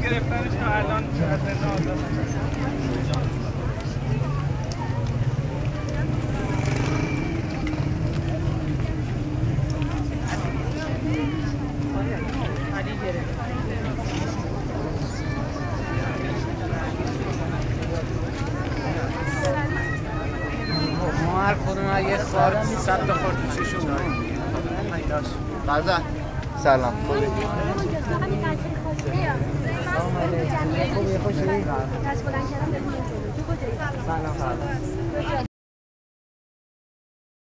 گرفتنش تا الان از زندان آزاد ما هر کدوم یه سال 100 تا خورد چشون قرضه سلام خوبی؟ سلام